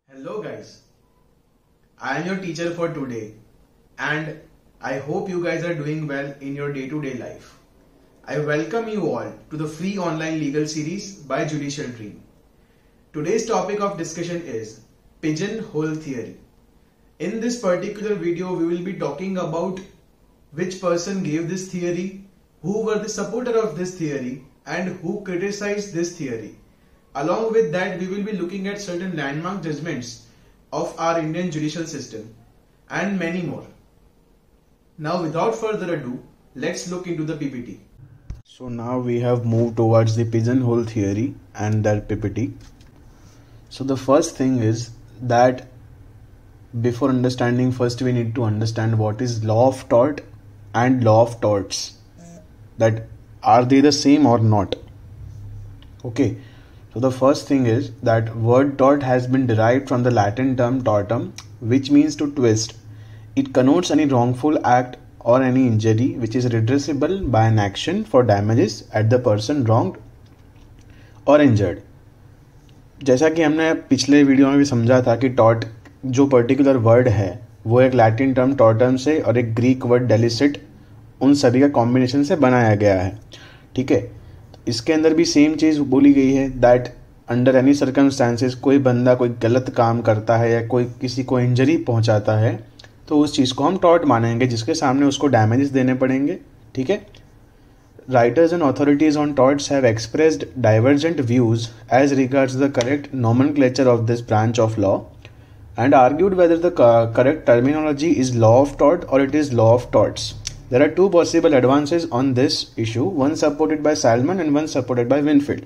Hello guys, I am your teacher for today and I hope you guys are doing well in your day-to-day life. I welcome you all to the free online legal series by Judicial Dream. Today's topic of discussion is pigeonhole theory. In this particular video, we will be talking about which person gave this theory, who were the supporter of this theory and who criticized this theory. Along with that, we will be looking at certain landmark judgments of our Indian judicial system and many more. Now, without further ado, let's look into the PPT. So now we have moved towards the pigeonhole theory and that PPT. So the first thing is that before understanding, first we need to understand what is law of tort and law of torts. That are they the same or not? Okay. So the first thing is that word tort has been derived from the Latin term tortum, which means to twist. It connotes any wrongful act or any injury which is redressable by an action for damages at the person wronged or injured. जैसा कि हमने पिछले video में भी समझा था कि tort जो पर्टिकुलर वर्ड है वो एक लैटिन टर्म टॉर्टम से और एक ग्रीक वर्ड डेलिसिट उन सभी का कॉम्बिनेशन से बनाया गया है. ठीक है, इसके अंदर भी सेम चीज़ बोली गई है दैट अंडर एनी सर्कमस्टांसेस कोई बंदा कोई गलत काम करता है या कोई किसी को इंजरी पहुंचाता है तो उस चीज़ को हम टॉर्ट मानेंगे जिसके सामने उसको डैमेजेस देने पड़ेंगे. ठीक है. Writers and authorities on torts have expressed divergent views as regards the correct nomenclature of this branch of law and argued whether the correct terminology is law of tort or it is law of torts. There are two possible advances on this issue, one supported by Salmon and one supported by Winfield.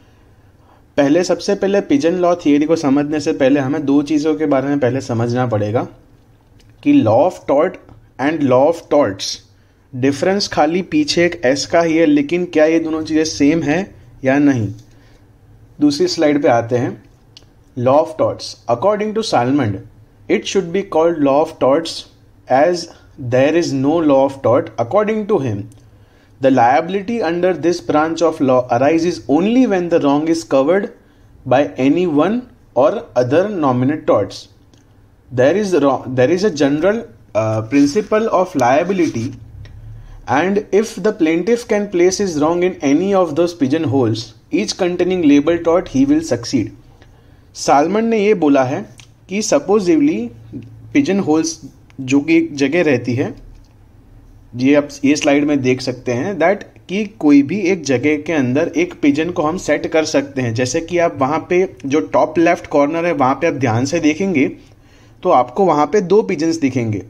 सबसे पहले pigeon law theory को समझने से पहले हमें दो चीज़ों के बारे में पहले समझना पड़ेगा कि law of tort and law of torts difference खाली पीछे एक एस का ही है, लेकिन क्या ये दोनों चीज़ें सेम है या नहीं. दूसरी स्लाइड पे आते हैं. Law of torts according to Salmond it should be called law of torts as there is no law of tort. According to him, the liability under this branch of law arises only when the wrong is covered by any one or other nominate torts. There is a general principle of liability, and if the plaintiff can place his wrong in any of those pigeonholes, each containing label tort, he will succeed. Salmond ने ये बोला है कि सपोजिवली pigeon holes जो कि एक जगह रहती है, ये आप ये स्लाइड में देख सकते हैं दैट कि कोई भी एक जगह के अंदर एक पिजन को हम सेट कर सकते हैं. जैसे कि आप वहाँ पे जो टॉप लेफ्ट कॉर्नर है वहाँ पे आप ध्यान से देखेंगे तो आपको वहाँ पे दो पिजन्स दिखेंगे.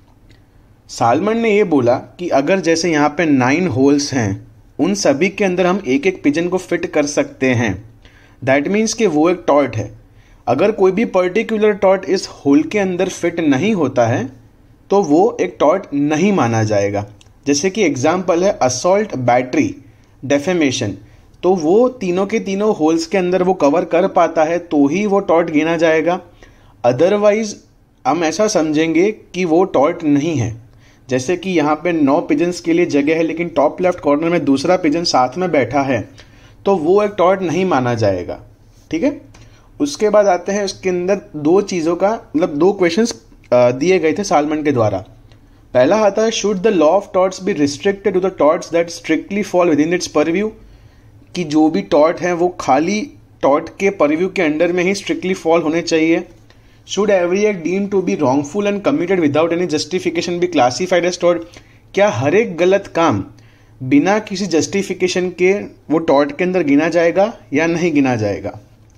सालमन ने ये बोला कि अगर जैसे यहाँ पे 9 होल्स हैं उन सभी के अंदर हम एक एक पिजन को फिट कर सकते हैं. दैट मीन्स कि वो एक टॉर्ट है. अगर कोई भी पर्टिकुलर टॉर्ट इस होल के अंदर फिट नहीं होता है तो वो एक टॉर्ट नहीं माना जाएगा. जैसे कि एग्जाम्पल है असॉल्ट, बैटरी, डेफेमेशन. तो वो तीनों के तीनों होल्स के अंदर वो कवर कर पाता है तो ही वो टॉर्ट गिना जाएगा. अदरवाइज हम ऐसा समझेंगे कि वो टॉर्ट नहीं है. जैसे कि यहाँ पे 9 पिजन्स के लिए जगह है लेकिन टॉप लेफ्ट कॉर्नर में दूसरा पिजन साथ में बैठा है तो वो एक टॉर्ट नहीं माना जाएगा. ठीक है. उसके बाद आते हैं उसके अंदर दो चीज़ों का मतलब 2 क्वेश्चंस दिए गए थे सालमन के द्वारा. पहला आता है should the law of torts be restricted to the torts that strictly fall within its purview. कि जो भी टॉर्ट हैं वो खाली टॉर्ट के परव्यू के अंडर में ही स्ट्रिक्टली फॉल होने चाहिए. Should every act deem to be wrongful and committed without any justification be classified as tort. क्या हर एक गलत काम बिना किसी जस्टिफिकेशन के वो टॉर्ट के अंदर गिना जाएगा या नहीं गिना जाएगा.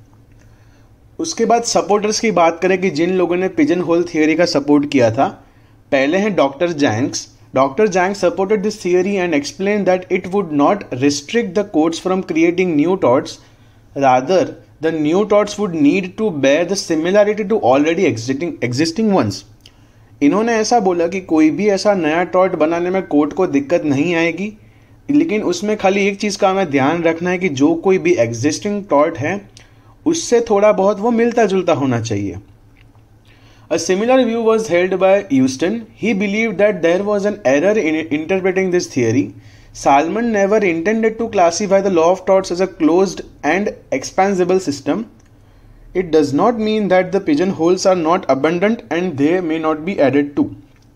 उसके बाद सपोर्टर्स की बात करें कि जिन लोगों ने पिजन होल थियरी का सपोर्ट किया था, पहले हैं doctor Jenks. Doctor Jenks supported this theory and explain that it would not restrict the courts from creating new torts, rather the new torts would need to bear the similarity to already existing ones. इन्होंने ऐसा बोला कि कोई भी ऐसा नया tort बनाने में कोर्ट को दिक्कत नहीं आएगी, लेकिन उसमें खाली एक चीज़ का हमें ध्यान रखना है कि जो कोई भी एग्जिस्टिंग टॉर्ट है उससे थोड़ा बहुत वो मिलता जुलता होना चाहिए. A similar view was held by Houston. He believed that there was an error in interpreting this theory. Salmon never intended to classify the law of torts as a closed and expansible system. It does not mean that the pigeonholes are not abundant and they may not be added to.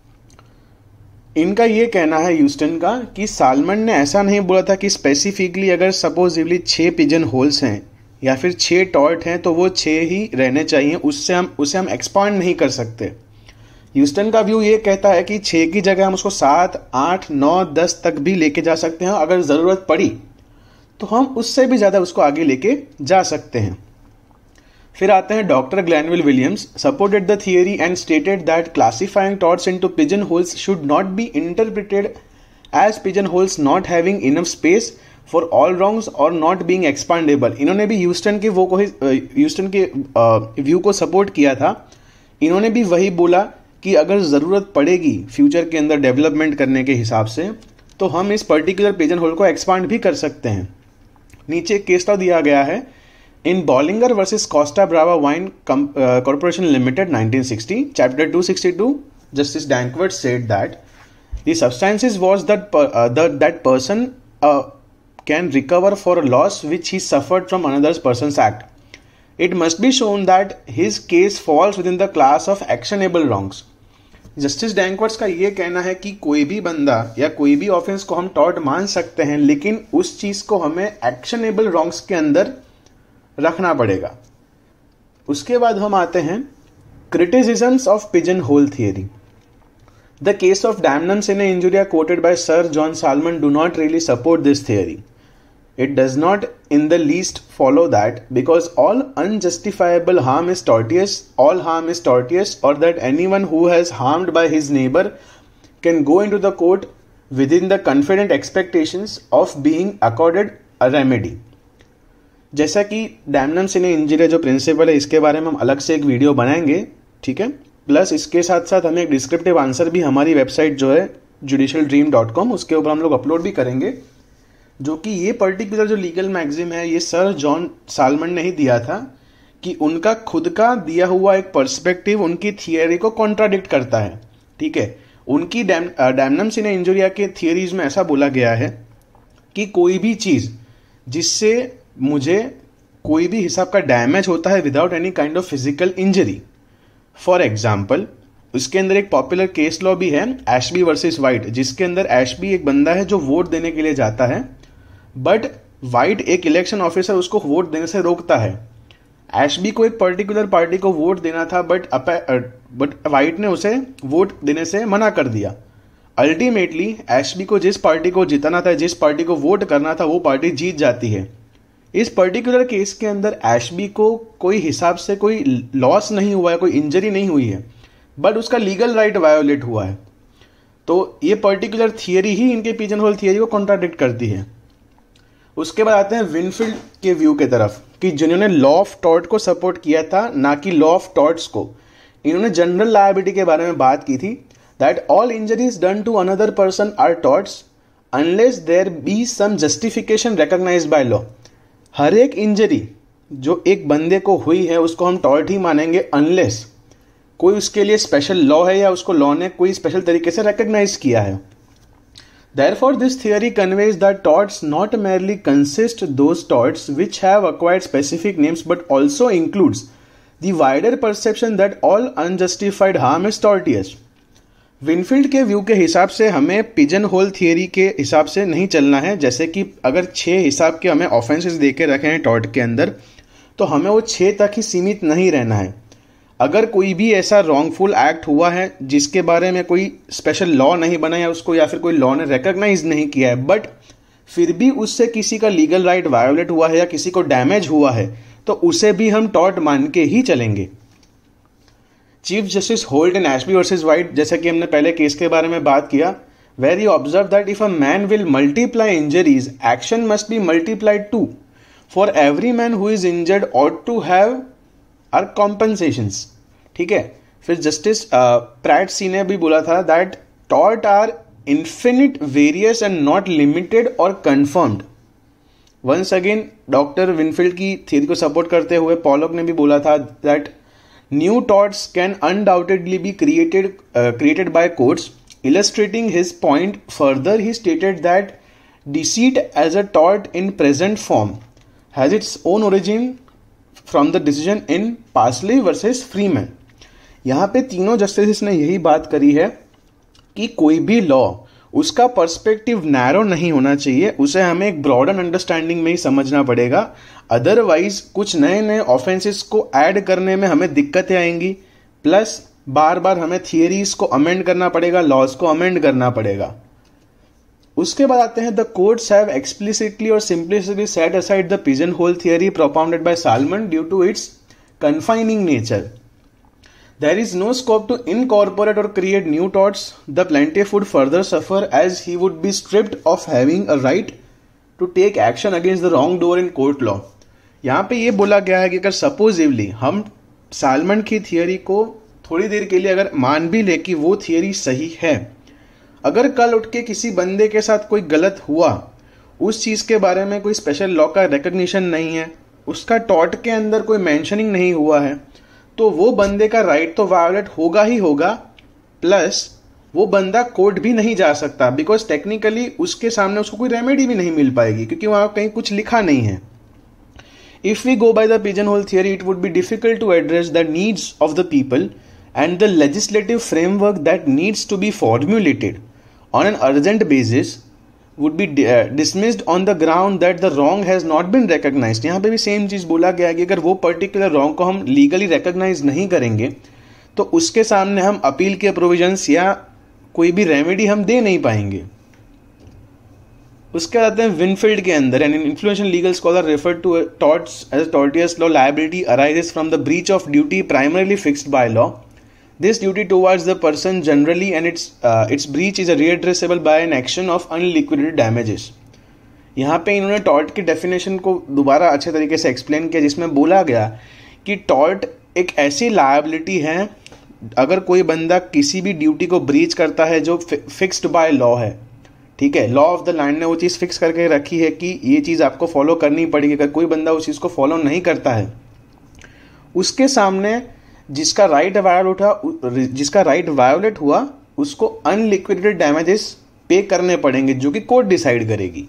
इनका ये कहना है Houston का कि salmon ने ऐसा नहीं बोला था कि स्पेसिफिकली अगर सपोजिवली 6 पिजन होल्स हैं या फिर 6 टॉर्ट हैं तो वो 6 ही रहने चाहिए, उसे हम एक्सपांड नहीं कर सकते. ह्यूस्टन का व्यू ये कहता है कि 6 की जगह हम उसको 7, 8, 9, 10 तक भी लेके जा सकते हैं. अगर ज़रूरत पड़ी तो हम उससे भी ज़्यादा उसको आगे लेके जा सकते हैं. फिर आते हैं doctor Glanville Williams. Supported the theory and stated that classifying torts into pigeon holes should not be interpreted as pigeon holes not having enough space for all wrongs और नॉट बीइंग एक्सपांडेबल. इन्होंने भी Houston के view को support किया था. इन्होंने भी वही बोला कि अगर ज़रूरत पड़ेगी फ्यूचर के अंदर डेवलपमेंट करने के हिसाब से तो हम इस पर्टिकुलर पिजन होल को एक्सपांड भी कर सकते हैं. नीचे केस लॉ दिया गया है. In Bollinger versus Costa Brava Wine Corporation Limited 1960, Chapter 262, Justice Danckwerts said that the substances was that person can recover for a loss which he suffered from another person's act. It must be shown that his case falls within the class of actionable wrongs. Justice Danckwerts का ये कहना है कि कोई भी बंदा या कोई भी ऑफेंस को हम टॉर्ट मान सकते हैं, लेकिन उस चीज़ को हमें एक्शनेबल रॉन्ग्स के अंदर रखना पड़ेगा. उसके बाद हम आते हैं criticisms of pigeon hole theory. The case of damnum sine injuria quoted by sir John Salmond do not really support this theory. It does not in the least follow that because all unjustifiable harm is tortious, or that anyone who has harmed by his neighbor can go into the court within the confident expectations of being accorded a remedy. जैसा कि damnum sine इंजुरिया जो principal है इसके बारे में हम अलग से एक वीडियो बनाएंगे, ठीक है. प्लस इसके साथ साथ हमें एक डिस्क्रिप्टिव आंसर भी हमारी वेबसाइट जो है judicialdream.com उसके ऊपर हम लोग अपलोड भी करेंगे, जो कि ये पर्टिकुलर जो लीगल मैगजीन है ये सर जॉन सालमन ने ही दिया था कि उनका खुद का दिया हुआ एक पर्सपेक्टिव उनकी थियरी को कॉन्ट्राडिक्ट करता है. ठीक है, उनकी डैमनम सिने इंजुरिया के थियरीज में ऐसा बोला गया है कि कोई भी चीज़ जिससे मुझे कोई भी हिसाब का डैमेज होता है without any kind of physical injury. For example उसके अंदर एक पॉपुलर केस लॉ भी है एशबी वर्सेस वाइट, जिसके अंदर एशबी एक बंदा है जो वोट देने के लिए जाता है, बट वाइट एक इलेक्शन ऑफिसर उसको वोट देने से रोकता है. एशबी को एक पर्टिकुलर पार्टी को वोट देना था बट वाइट ने उसे वोट देने से मना कर दिया. अल्टीमेटली एशबी को जिस पार्टी को जिताना था, जिस पार्टी को वोट करना था, वो पार्टी जीत जाती है. इस पर्टिकुलर केस के अंदर एशबी को कोई हिसाब से कोई लॉस नहीं हुआ है, कोई इंजरी नहीं हुई है, बट उसका लीगल राइट वायोलेट हुआ है. तो ये पर्टिकुलर थियरी ही इनके पिजन होल थियरी को कॉन्ट्राडिक्ट करती है. उसके बाद आते हैं विनफील्ड के व्यू के तरफ कि जिन्होंने लॉ ऑफ टॉर्ट को सपोर्ट किया था, ना कि लॉ ऑफ टॉर्ट्स को. इन्होंने जनरल लायबिलिटी के बारे में बात की थी that all injuries done to another person are torts unless there be some justification recognised by law. हर एक इंजरी जो एक बंदे को हुई है उसको हम टॉर्ट ही मानेंगे अनलेस कोई उसके लिए स्पेशल लॉ है या उसको लॉ ने कोई स्पेशल तरीके से रिकॉग्नाइज किया है. Therefore, this theory conveys that torts not merely consist those torts which have acquired specific names but also includes the wider perception that all unjustified harm is tortious. Winfield के view के हिसाब से हमें pigeon hole theory के हिसाब से नहीं चलना है. जैसे कि अगर 6 हिसाब के हमें ऑफेंसेस दे के रखे हैं टॉर्ट के अंदर तो हमें वो 6 तक ही सीमित नहीं रहना है. अगर कोई भी ऐसा रॉन्गफुल एक्ट हुआ है जिसके बारे में कोई स्पेशल लॉ नहीं बना है उसको या फिर कोई लॉ ने रिकॉग्नाइज नहीं किया है, बट फिर भी उससे किसी का लीगल राइट वायोलेट हुआ है या किसी को डैमेज हुआ है, तो उसे भी हम टॉर्ट मान के ही चलेंगे. Chief justice Holt in Ashby versus White, जैसा कि हमने पहले केस के बारे में बात किया, where you observe that if a man will multiply injuries action must be multiplied too. For every man who is injured ought to have our compensations. ठीक है. फिर जस्टिस प्रैटसी ने भी बोला था that tort are infinite, various and not limited और confirmed. Once again doctor Winfield की theory को सपोर्ट करते हुए पॉलॉक ने भी बोला था that new torts can undoubtedly be created by courts. Illustrating his point further he stated that deceit as a tort in present form has its own origin from the decision in Pasley versus Freeman. यहाँ पे तीनों justice ने यही बात करी है कि कोई भी लॉ उसका पर्सपेक्टिव नैरो नहीं होना चाहिए, उसे हमें एक ब्रॉडर अंडरस्टैंडिंग में ही समझना पड़ेगा। अदरवाइज कुछ नए नए ऑफेंसेस को ऐड करने में हमें दिक्कतें आएंगी, प्लस बार बार हमें थियरीज को अमेंड करना पड़ेगा, लॉज को अमेंड करना पड़ेगा। उसके बाद आते हैं द कोर्ट्स हैव एक्सप्लिसिटली और simplicitly set aside the pigeon hole theory propounded by Salmond due to its confining nature. There is no scope to incorporate or create new torts. The plaintiff would further suffer as he would be stripped of having a right to take action against the wrongdoer in court law. यहाँ पे ये बोला गया है कि अगर सपोजिवली हम salmon की थियरी को थोड़ी देर के लिए अगर मान भी ले कि वो थियरी सही है, अगर कल उठ के किसी बंदे के साथ कोई गलत हुआ, उस चीज़ के बारे में कोई स्पेशल लॉ का रिकग्निशन नहीं है, उसका टॉर्ट के अंदर कोई मेंशनिंग नहीं हुआ है, तो वो बंदे का राइट तो वायोलेट होगा ही होगा, प्लस वो बंदा कोर्ट भी नहीं जा सकता, बिकॉज टेक्निकली उसके सामने उसको कोई रेमेडी भी नहीं मिल पाएगी क्योंकि वहां कहीं कुछ लिखा नहीं है। If we go by the pigeon hole theory it would be difficult to address the needs of the people and the legislative framework that needs to be formulated on an urgent basis would be dismissed on the ground that the wrong has not been recognized। यहाँ पे भी same चीज़ बोला गया है कि अगर वो particular wrong को हम लीगली रिकॉग्नाइज नहीं करेंगे तो उसके सामने हम अपील के प्रोविजंस या कोई भी रेमेडी हम दे नहीं पाएंगे। उसके बाद आते हैं विनफील्ड के अंदर, an influential legal scholar refer to torts as tortious law liability arises from the breach of duty primarily fixed by law. This duty towards the person generally and its breach is redressable by an action of unliquidated damages। यहाँ पे इन्होंने tort की definition को दोबारा अच्छे तरीके से explain किया, जिसमें बोला गया कि टॉर्ट एक ऐसी लायबिलिटी है अगर कोई बंदा किसी भी ड्यूटी को ब्रीच करता है जो फिक्स्ड बाय लॉ है, ठीक है, लॉ ऑफ द लैंड ने वो चीज़ फिक्स करके रखी है कि ये चीज़ आपको फॉलो करनी पड़ेगी। अगर कोई बंदा उस चीज़ को फॉलो नहीं करता है, उसके सामने जिसका राइट वायोलेट हुआ उसको अनलिक्विडेटेड डैमेजेस पे करने पड़ेंगे जो कि कोर्ट डिसाइड करेगी।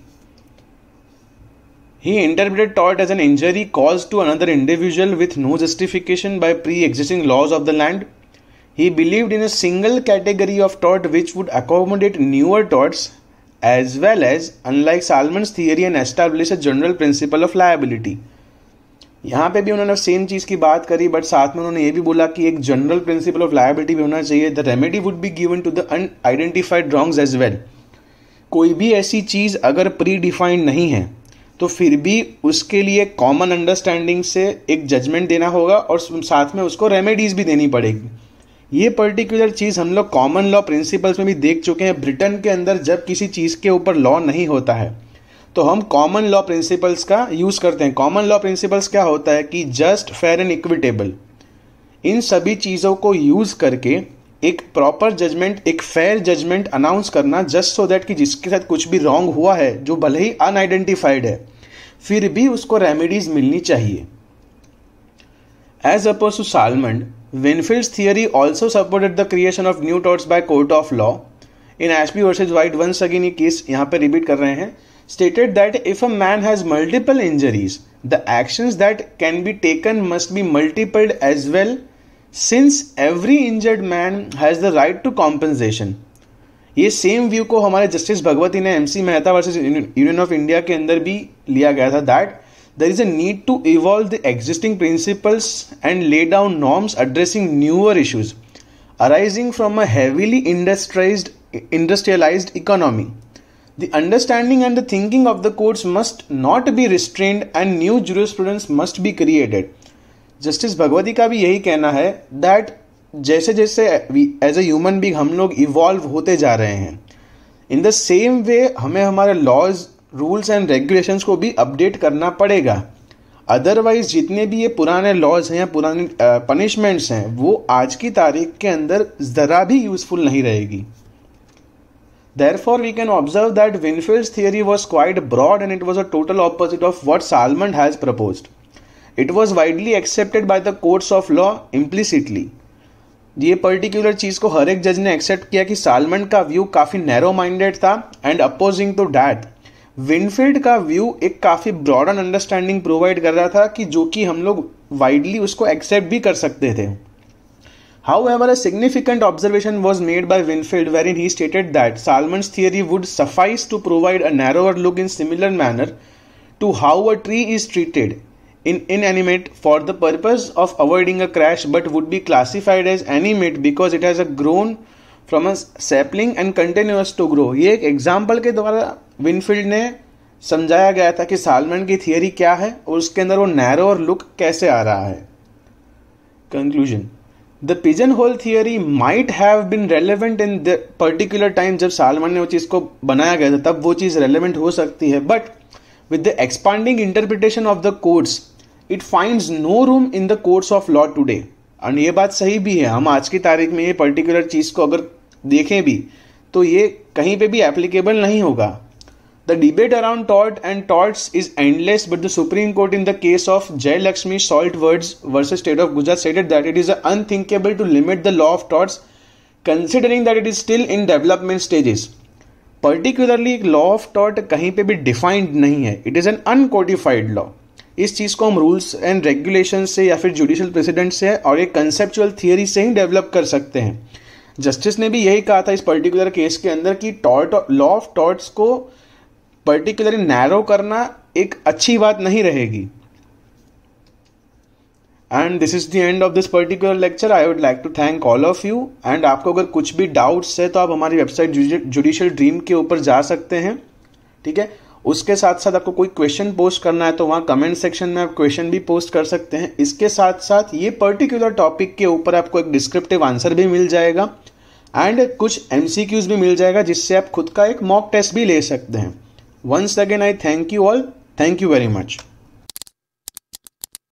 He interpreted tort as an injury caused to another individual with no justification by pre-existing laws of the land. He believed in a single category of tort which would accommodate newer torts as well as, unlike Salmon's theory, and establish a general principle of liability। यहाँ पे भी उन्होंने same चीज़ की बात करी, but साथ में उन्होंने ये भी बोला कि एक जनरल प्रिंसिपल ऑफ लायबिलिटी भी होना चाहिए। The remedy would be given to the unidentified wrongs as well. कोई भी ऐसी चीज़ अगर प्री डिफाइंड नहीं है तो फिर भी उसके लिए कॉमन अंडरस्टैंडिंग से एक जजमेंट देना होगा और साथ में उसको रेमेडीज भी देनी पड़ेगी। ये पर्टिकुलर चीज़ हम लोग कॉमन लॉ प्रिंसिपल्स में भी देख चुके हैं। ब्रिटेन के अंदर जब किसी चीज़ के ऊपर लॉ नहीं होता है तो हम कॉमन लॉ प्रिंसिपल्स का यूज़ करते हैं। कॉमन लॉ प्रिंसिपल्स क्या होता है कि जस्ट, फेयर एंड इक्विटेबल, इन सभी चीज़ों को यूज़ करके एक प्रॉपर जजमेंट, एक फेयर जजमेंट अनाउंस करना, जस्ट सो दैट कि जिसके साथ कुछ भी रॉन्ग हुआ है, जो भले ही अनआइडेंटिफाइड है, फिर भी उसको रेमेडीज मिलनी चाहिए। As oppose to Salmond, Winfield's theory also supported the creation of new torts by court of law. In Ashby versus White, once again ये केस यहाँ पे रिपीट कर रहे हैं, stated that if a man has multiple injuries, the actions that can be taken must be multiplied as well, since every injured man has the right to compensation। ये same view को हमारे justice Bhagwati ने MC Mehta versus Union of India के अंदर भी लिया गया था, that there is a need to evolve the existing principles and lay down norms addressing newer issues arising from a heavily industrialized economy। The understanding and the thinking of the courts must not be restrained and new jurisprudence must be created। Justice Bhagwati का भी यही कहना है that जैसे जैसे as a human being हम लोग evolve होते जा रहे हैं, इन द सेम वे हमें हमारे लॉज, रूल्स एंड रेगुलेशंस को भी अपडेट करना पड़ेगा। अदरवाइज जितने भी ये पुराने लॉज हैं या पुराने पनिशमेंट्स हैं, वो आज की तारीख के अंदर ज़रा भी यूजफुल नहीं रहेगी। Therefore, we can observe that Winfield's theory was quite broad and it was a total opposite of what Salmon has proposed। It was widely accepted by the courts of law implicitly। ये particular चीज़ को हर एक जज ने accept किया कि salmon का व्यू काफ़ी नैरो माइंडेड था, and opposing to that Winfield का व्यू एक काफ़ी ब्रॉड एंड अंडरस्टैंडिंग प्रोवाइड कर रहा था कि जो कि हम लोग वाइडली उसको एक्सेप्ट भी कर सकते थे. However, a significant observation was made by Winfield wherein he stated that Salmon's theory would suffice to provide a narrower look in similar manner to how a tree is treated inanimate for the purpose of avoiding a crash, but would be classified as animate because it has grown from a sapling and continues to grow. ये एक example के द्वारा Winfield ने समझाया गया था कि salmon की थियरी क्या है और उसके अंदर वो नैरोअर लुक कैसे आ रहा है. Conclusion. The pigeonhole theory might have been relevant in the particular time जब सालमन ने वो चीज़ को बनाया गया था, तब वो चीज़ relevant हो सकती है. But with the expanding interpretation of the courts, it finds no room in the courts of law today. और ये बात सही भी है. हम आज की तारीख में ये पर्टिकुलर चीज़ को अगर देखें भी तो ये कहीं पे भी एप्लीकेबल नहीं होगा. The debate around tort and torts is endless, but the Supreme Court in the case of Jay Lakshmi Saltwords versus State of Gujarat stated that it is unthinkable to limit the law of torts considering that it is still in development stages. Particularly, law of tort कहीं पे भी defined नहीं है. It is an uncodified law. इस चीज़ को हम rules and regulation से या फिर जुडिशियल प्रेसिडेंट से और एक कंसेप्चुअल थियरी से ही डेवलप कर सकते हैं. जस्टिस ने भी यही कहा था इस पर्टिकुलर केस के अंदर कि टॉर्ट लॉ ऑफ टॉर्ट्स को पर्टिकुलरली नैरो करना एक अच्छी बात नहीं रहेगी. And this is the end of this particular lecture. I would like to thank all of you. And आपको अगर कुछ भी डाउट्स है तो आप हमारी वेबसाइट जुडिशियल ड्रीम के ऊपर जा सकते हैं. ठीक है. उसके साथ साथ आपको कोई क्वेश्चन पोस्ट करना है तो वहाँ कमेंट सेक्शन में आप क्वेश्चन भी पोस्ट कर सकते हैं. इसके साथ साथ ये पर्टिकुलर टॉपिक के ऊपर आपको एक डिस्क्रिप्टिव आंसर भी मिल जाएगा एंड कुछ MCQs भी मिल जाएगा जिससे आप खुद का एक मॉक टेस्ट भी ले सकते हैं. Once again, I thank you all. Thank you very much.